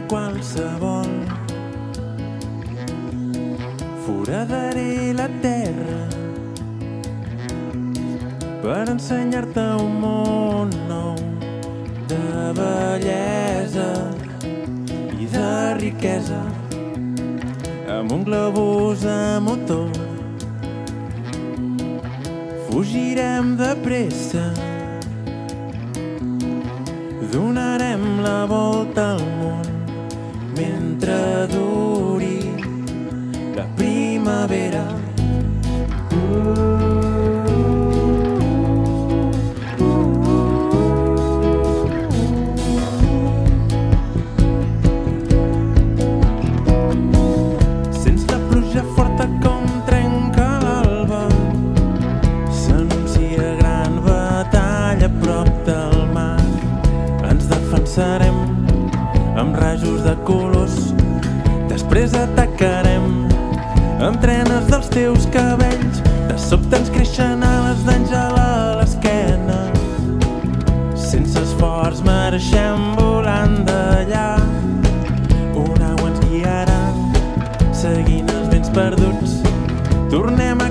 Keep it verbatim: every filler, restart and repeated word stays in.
qualsevol. Foradaré la terra per ensenyar-te un món nou de bellesa i de riquesa, amb un globus de motor. Fugirem de pressa, donarem la volta al món mentre duri la primavera. Sents la pluja forta com trenca l'alba, s'anuncia gran batalla a prop del mar. Ens defensarem amb rajos de colors, després atacarem amb trenes dels teus cabells. De sobte ens creixen ales d'àngel a l'esquena, sense esforç marxem volant d'allà. Un au ens guiarà, seguint els vents perduts, tornem